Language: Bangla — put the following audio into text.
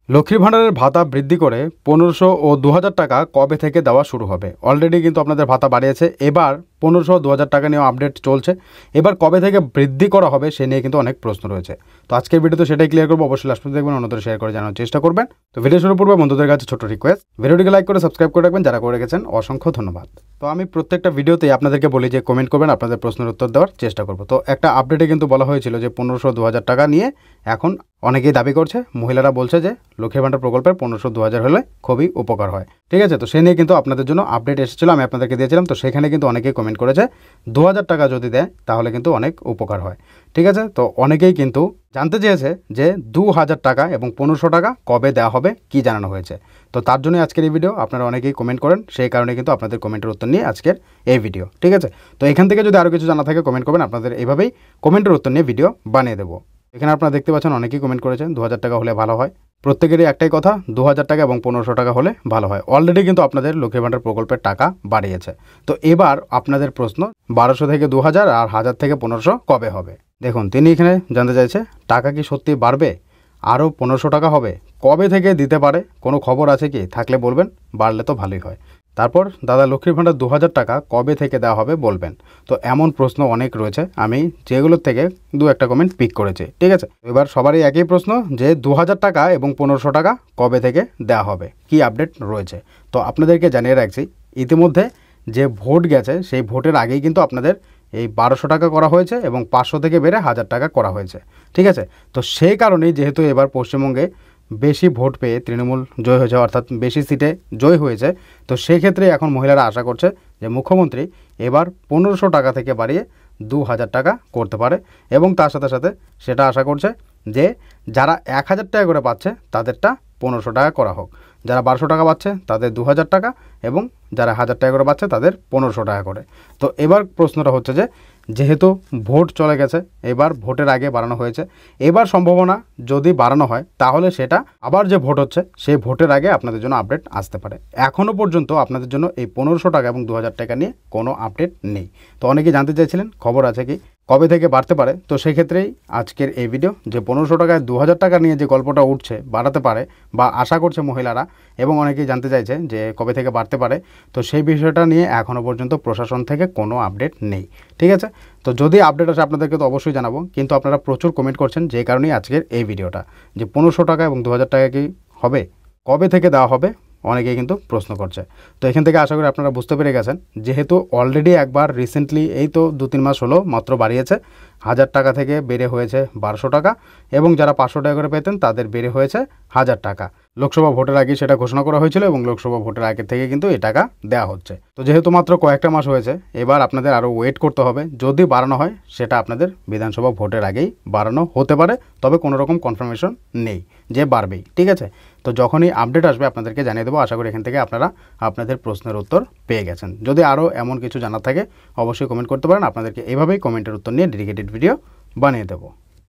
লক্ষ্মীর ভাণ্ডারের ভাতা বৃদ্ধি করে 1500 ও 2000 টাকা কবে থেকে দেওয়া শুরু হবে? অলরেডি কিন্তু আপনাদের ভাতা বাড়িয়েছে। এবার 1500 ও 2000 টাকা নিয়েও আপডেট চলছে। এবার কবে থেকে বৃদ্ধি করা হবে সে নিয়ে কিন্তু অনেক প্রশ্ন রয়েছে। তো আজকের ভিডিওতে সেটাই ক্লিয়ার করবো। অবশ্যই লাস্ট পর্যন্ত দেখবেন, অন্যদের শেয়ার করে জানার চেষ্টা করবেন। তো ভিডিও শুরু পূর্বে বন্ধুদের কাছে ছোট রিকোয়েস্ট, ভিডিওটিকে লাইক করে সাবস্ক্রাইব করে রাখবেন। যারা করে রেখেছেন অসংখ্য ধন্যবাদ। তো আমি প্রত্যেকটা ভিডিওতেই আপনাদেরকে বলি যে কমেন্ট করবেন, আপনাদের প্রশ্নের উত্তর দেওয়ার চেষ্টা করব। তো একটা আপডেটে কিন্তু বলা হয়েছিল যে 1500 2000 টাকা নিয়ে এখন অনেকেই দাবি করছে, মহিলারা বলছে যে লক্ষ্মীর ভাণ্ডার প্রকল্পের 1500 2000 হলে খুবই উপকার হয়। ঠিক আছে, তো সে নিয়ে কিন্তু আপনাদের জন্য আপডেট এসেছিল, আমি আপনাদেরকে দিয়েছিলাম। তো সেখানে কিন্তু অনেকেই কমেন্ট করেছে 2000 টাকা যদি দেয় তাহলে কিন্তু অনেক উপকার হয়। ঠিক আছে, তো অনেকেই কিন্তু জানতে চেয়েছে যে 2000 টাকা এবং 1500 টাকা কবে দেওয়া হবে, কি জানানো হয়েছে। তো তার জন্য আজকের এই ভিডিও। আপনারা অনেকেই কমেন্ট করেন, সেই কারণে কিন্তু আপনাদের কমেন্টের উত্তর নিয়ে আজকের এই ভিডিও। ঠিক আছে, তো এখান থেকে যদি আরও কিছু জানা থাকে কমেন্ট করবেন, আপনাদের এইভাবেই কমেন্টের উত্তর নিয়ে ভিডিও বানিয়ে দেবো। এখানে আপনারা দেখতে পাচ্ছেন অনেকেই কমেন্ট করেছেন 2000 টাকা হলে ভালো হয়। প্রত্যেকেরই একটাই কথা, 2000 টাকা এবং 1500 টাকা হলে ভালো হয়। অলরেডি কিন্তু আপনাদের লক্ষ্মীর ভাণ্ডার প্রকল্পের টাকা বাড়িয়েছে। তো এবার আপনাদের প্রশ্ন 1200 থেকে 2000 আর 1000 থেকে 1500 কবে হবে। দেখুন, তিনি এখানে জানতে চাইছে টাকা কি সত্যি বাড়বে, আরও 1500 টাকা হবে, কবে থেকে দিতে পারে, কোনো খবর আছে কি, থাকলে বলবেন, বাড়লে তো ভালোই হয়। তারপর দাদা লক্ষ্মীর ভাণ্ডার 2000 টাকা কবে থেকে দেওয়া হবে বলবেন। তো এমন প্রশ্ন অনেক রয়েছে, আমি যেগুলোর থেকে দু একটা কমেন্ট পিক করেছি। ঠিক আছে, এবার সবারই একই প্রশ্ন যে 2000 টাকা এবং 1500 টাকা কবে থেকে দেওয়া হবে, কি আপডেট রয়েছে। তো আপনাদেরকে জানিয়ে রাখছি, ইতিমধ্যে যে ভোট গেছে সেই ভোটের আগেই কিন্তু আপনাদের এই 1200 টাকা করা হয়েছে এবং 500 থেকে বেড়ে 1000 টাকা করা হয়েছে। ঠিক আছে, তো সেই কারণেই যেহেতু এবার পশ্চিমবঙ্গে বেশি ভোট পেয়ে তৃণমূল জয় হয়েছে, অর্থাৎ বেশি সিটে জয় হয়েছে, তো সেক্ষেত্রে এখন মহিলারা আশা করছে যে মুখ্যমন্ত্রী এবার 1500 টাকা থেকে বাড়িয়ে 2000 টাকা করতে পারে। এবং তার সাথে সাথে সেটা আশা করছে যে যারা 1000 টাকা করে পাচ্ছে তাদেরটা 1500 টাকা করা হোক, যারা 1200 টাকা পাচ্ছে তাদের 2000 টাকা, এবং যারা 1000 টাকা করে পাচ্ছে তাদের 1500 টাকা করে। তো এবার প্রশ্নটা হচ্ছে যে যেহেতু ভোট চলে গেছে, এবার ভোটের আগে বাড়ানো হয়েছে, এবার সম্ভাবনা যদি বাড়ানো হয় তাহলে সেটা আবার যে ভোট হচ্ছে সেই ভোটের আগে আপনাদের জন্য আপডেট আসতে পারে। এখনও পর্যন্ত আপনাদের জন্য এই 1500 টাকা এবং 2000 টাকা নিয়ে কোনো আপডেট নেই। তো অনেকেই জানতে চাইছিলেন খবর আছে কি, কবে থেকে বাড়তে পারে। তো সেক্ষেত্রেই আজকের এই ভিডিও, যে 1500 টাকায় 2000 টাকা নিয়ে যে গল্পটা উঠছে, বাড়াতে পারে বা আশা করছে মহিলারা, এবং অনেকেই জানতে চাইছে যে কবে থেকে বাড়তে পারে। তো সেই বিষয়টা নিয়ে এখনও পর্যন্ত প্রশাসন থেকে কোনো আপডেট নেই। ঠিক আছে, তো যদি আপডেট আসে আপনাদেরকে তো অবশ্যই জানাবো, কিন্তু আপনারা প্রচুর কমেন্ট করছেন, যে কারণেই আজকের এই ভিডিওটা, যে 1500 টাকা এবং 2000 টাকা কি হবে, কবে থেকে দেওয়া হবে, অনেকেই কিন্তু প্রশ্ন করছে। তো এখান থেকে আশা করি আপনারা বুঝতে পেরে গেছেন, যেহেতু অলরেডি একবার রিসেন্টলি এই তো 2-3 মাস হলো মাত্র বাড়িয়েছে, 1000 টাকা থেকে বেড়ে হয়েছে 1200 টাকা, এবং যারা 500 টাকা করে পেতেন তাদের বেড়ে হয়েছে 1000 টাকা। লোকসভা ভোটের আগে সেটা ঘোষণা করা হয়েছিল এবং লোকসভা ভোটের আগে থেকে কিন্তু এই টাকা দেওয়া হচ্ছে। তো যেহেতু মাত্র কয়েকটা মাস হয়েছে, এবার আপনাদের আরও ওয়েট করতে হবে। যদি বাড়ানো হয় সেটা আপনাদের বিধানসভা ভোটের আগেই বাড়ানো হতে পারে, তবে কোনো রকম কনফার্মেশন নেই যে বাড়বেই। ঠিক আছে, তো যখনই আপডেট আসবে আপনাদেরকে জানিয়ে দেবো। আশা করি এখান থেকে আপনারা আপনাদের প্রশ্নের উত্তর পেয়ে গেছেন। যদি আরও এমন কিছু জানার থাকে অবশ্যই কমেন্ট করতে পারেন, আপনাদেরকে এভাবেই কমেন্টের উত্তর নিয়ে ডেডিকেটেড ভিডিও বানিয়ে দেবো।